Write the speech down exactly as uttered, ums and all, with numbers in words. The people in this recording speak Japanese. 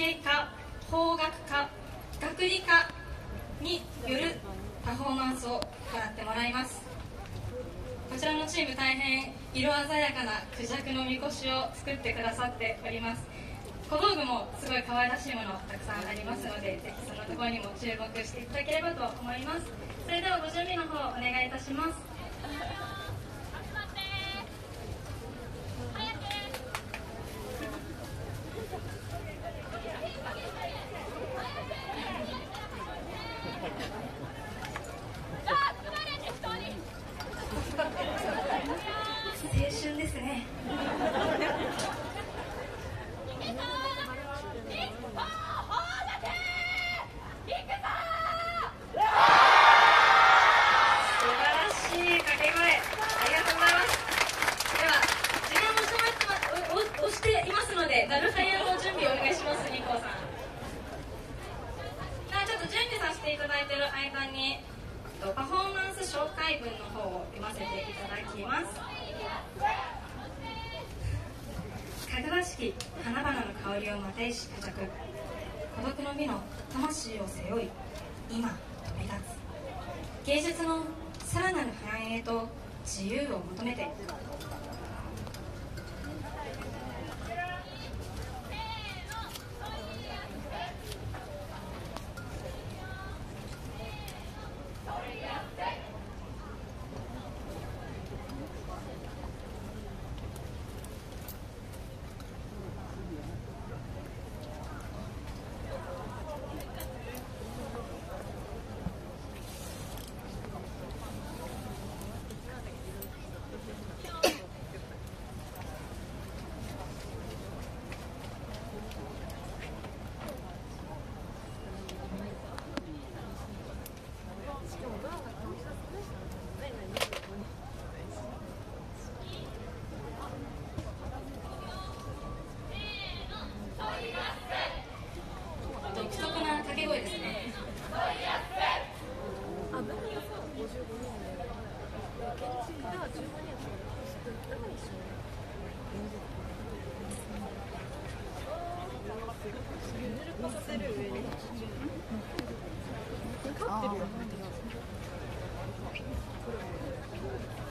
芸科、邦楽科、楽理科によるパフォーマンスを行ってもらいます。こちらのチーム大変色鮮やかなクジャクのみこしを作ってくださっております。小道具もすごい可愛らしいものたくさんありますので、ぜひそのところにも注目していただければと思います。それではご準備の方お願いいたします。青春ですね。ガルハヤの準備をお願いします、ニコさん。ちょっと準備させていただいている間にパフォーマンス紹介文の方を読ませていただきます。かぐわしき花々の香りをまていしクジャク、孤独の美の魂を背負い今飛び立つ、芸術のさらなる繁栄と自由を求めて。独特な掛け声ですね。あ